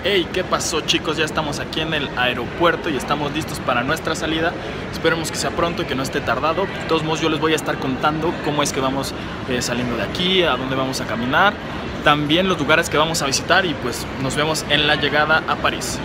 Hey, ¿qué pasó, chicos? Ya estamos aquí en el aeropuerto y estamos listos para nuestra salida. Esperemos que sea pronto y que no esté tardado. De todos modos, yo les voy a estar contando cómo es que vamos saliendo de aquí, a dónde vamos a caminar, también los lugares que vamos a visitar y pues nos vemos en la llegada a París.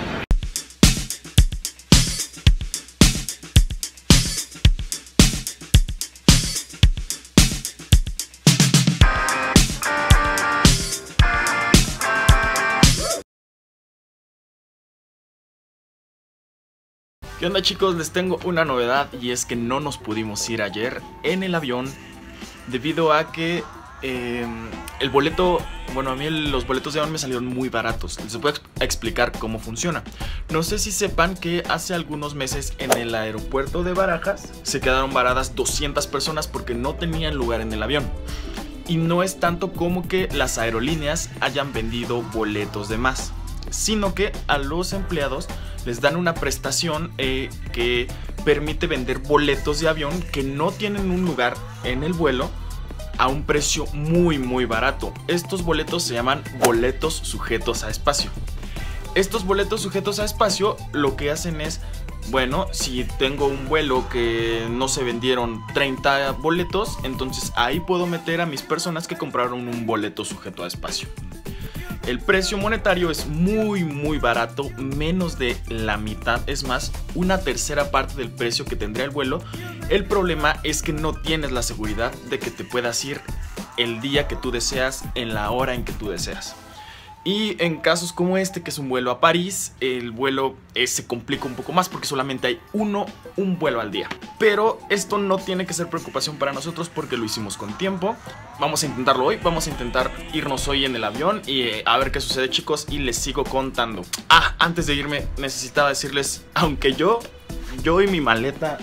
¿Qué onda, chicos? Les tengo una novedad y es que no nos pudimos ir ayer en el avión debido a que el boleto, bueno, a mí los boletos de avión me salieron muy baratos. Les voy a explicar cómo funciona. No sé si sepan que hace algunos meses en el aeropuerto de Barajas se quedaron varadas 200 personas porque no tenían lugar en el avión. Y no es tanto como que las aerolíneas hayan vendido boletos de más, sino que a los empleados les dan una prestación que permite vender boletos de avión que no tienen un lugar en el vuelo a un precio muy barato. Estos boletos se llaman boletos sujetos a espacio. Estos boletos sujetos a espacio lo que hacen es, bueno, si tengo un vuelo que no se vendieron 30 boletos, entonces ahí puedo meter a mis personas que compraron un boleto sujeto a espacio. El precio monetario es muy barato, menos de la mitad, es más, una tercera parte del precio que tendría el vuelo. El problema es que no tienes la seguridad de que te puedas ir el día que tú deseas, en la hora en que tú deseas. Y en casos como este, que es un vuelo a París, el vuelo se complica un poco más porque solamente hay un vuelo al día. Pero esto no tiene que ser preocupación para nosotros porque lo hicimos con tiempo. Vamos a intentarlo hoy, vamos a intentar irnos hoy en el avión y a ver qué sucede, chicos, y les sigo contando. Antes de irme necesitaba decirles, aunque yo y mi maleta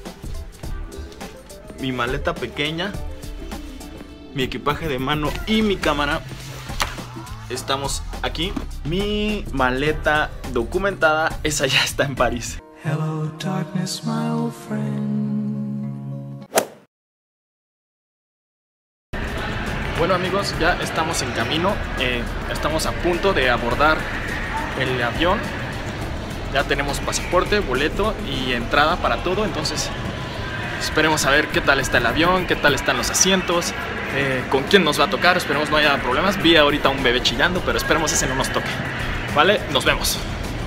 pequeña, mi equipaje de mano y mi cámara, estamos aquí. Mi maleta documentada, esa ya está en París. Hello, darkness, my old friend. Bueno, amigos, ya estamos en camino. Estamos a punto de abordar el avión. Ya tenemos pasaporte, boleto y entrada para todo. Entonces esperemos a ver qué tal está el avión, qué tal están los asientos, con quién nos va a tocar. Esperemos no haya problemas. Vi ahorita un bebé chillando, pero esperemos ese no nos toque. Vale, nos vemos.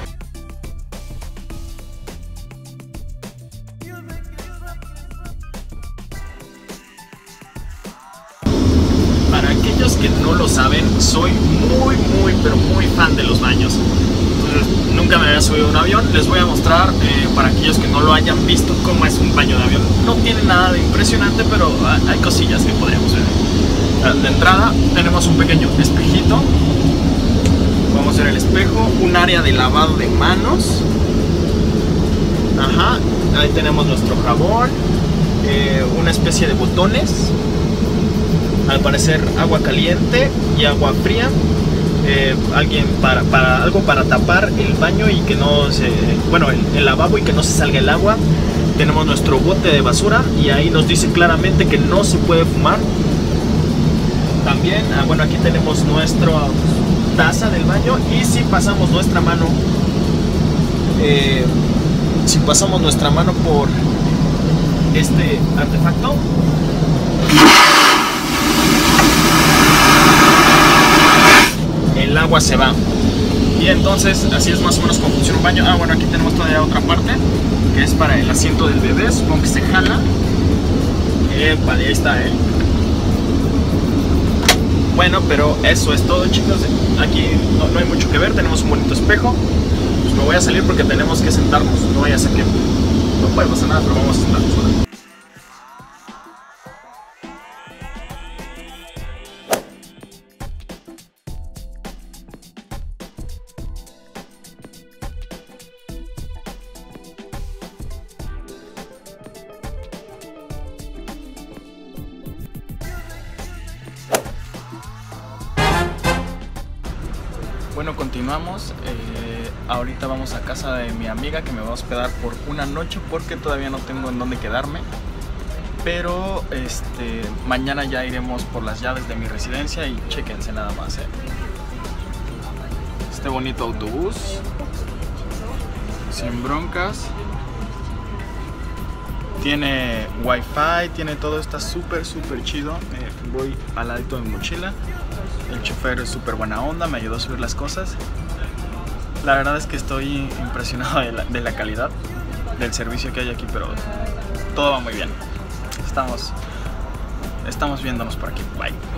Para aquellos que no lo saben, soy pero muy fan de los baños. Entonces, nunca me había subido a un avión. Les voy a mostrar, para aquellos que no lo hayan visto, cómo es un baño de avión. No tiene nada de impresionante, pero hay cosillas que podríamos ver. De entrada tenemos un pequeño espejito. Vamos a ver el espejo. Un área de lavado de manos. Ahí tenemos nuestro jabón. Una especie de botones. Al parecer agua caliente y agua fría. Algo para tapar el baño y que no se... Bueno, el lavabo y que no se salga el agua. Tenemos nuestro bote de basura y ahí nos dice claramente que no se puede fumar. También, bueno, aquí tenemos nuestra taza del baño y si pasamos nuestra mano por este artefacto, el agua se va. Y entonces así es más o menos como funciona un baño. Bueno, aquí tenemos todavía otra parte que es para el asiento del bebé. Supongo que se jala. Vale, ahí está, Bueno, pero eso es todo, chicos. Aquí no hay mucho que ver. Tenemos un bonito espejo. Pues me voy a salir porque tenemos que sentarnos. No vaya a ser que no puede pasar nada, pero vamos a sentarnos ahora. Bueno, continuamos. Ahorita vamos a casa de mi amiga que me va a hospedar por una noche porque todavía no tengo en dónde quedarme. Pero mañana ya iremos por las llaves de mi residencia y chéquense nada más. este bonito autobús sin broncas. Tiene wifi, tiene todo, está súper chido. Voy al ladito de mi mochila. El chofer es súper buena onda, me ayudó a subir las cosas. La verdad es que estoy impresionado de la calidad del servicio que hay aquí, pero todo va muy bien. Estamos viéndonos por aquí. Bye.